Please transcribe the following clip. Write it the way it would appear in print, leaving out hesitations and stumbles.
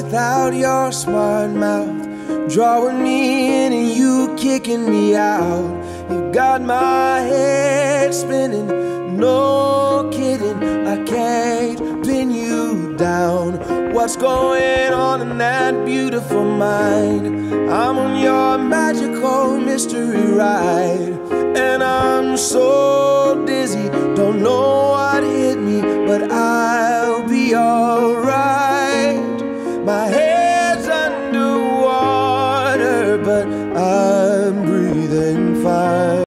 without your smart mouth, drawing me in and you kicking me out. You got my head spinning, no kidding, I can't pin you down. What's going on in that beautiful mind? I'm on your magical mystery ride, and I'm so dizzy, don't know what hit me, but I